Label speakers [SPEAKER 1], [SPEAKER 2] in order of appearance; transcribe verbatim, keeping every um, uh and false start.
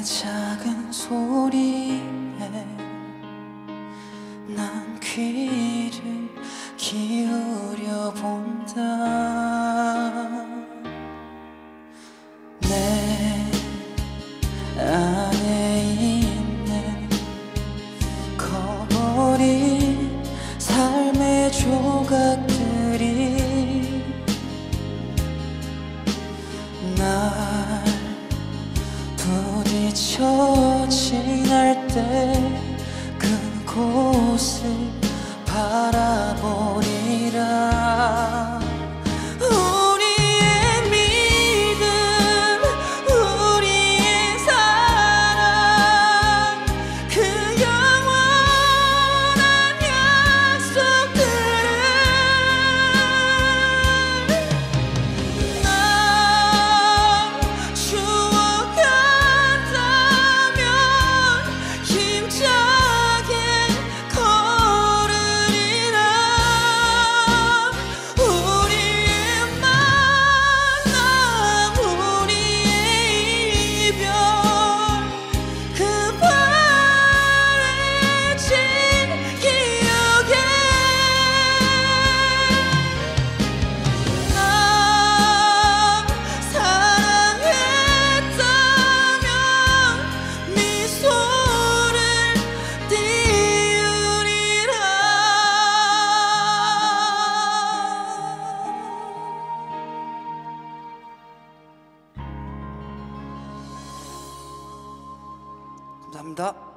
[SPEAKER 1] 작은 소리에 난 귀를 기울여 본다. 내 안에 있는 커버린 삶의 조각들이 날 부딪혀 지날 때 그곳을 바라보리라. 우리의 믿음, 우리의 사랑, 그 영원한 약속들을 난 추억한다면 힘차게 걸으리라. 우리의 만남, 우리의 이별, 그 바래진 기억에 난 사랑했다면 미소를 띄우리라. 감사합니다.